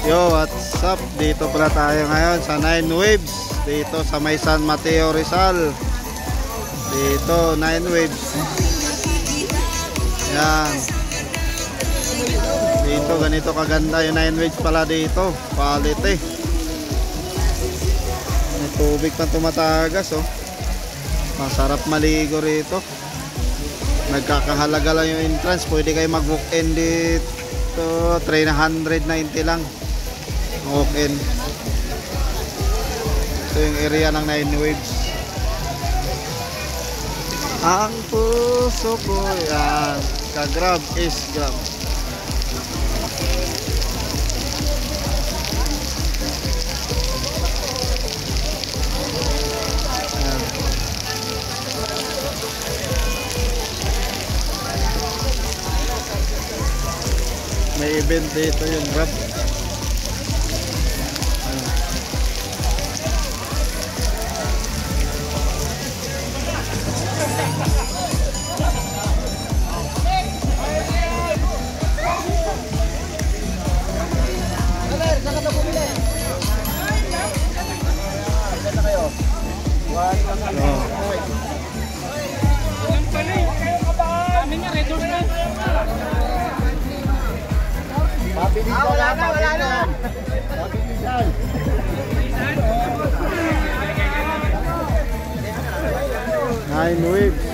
Yo, what's up? Dito pala tayo ngayon sa 9 Waves. Dito sa may San Mateo, Rizal. Dito, 9 Waves. Yan. Dito, ganito kaganda yung 9 Waves pala dito. Quality. May tubig na tumatagas, oh. Masarap maligo rito. Nagkakahalaga lang yung entrance. Pwede kayo mag-walk-in dito. 390 lang. Walk-in. Ito yung area ng 9 Waves. Ang puso ko, yan. Ka-grab is grab. Yan. May event dito yung grab. Nine Waves.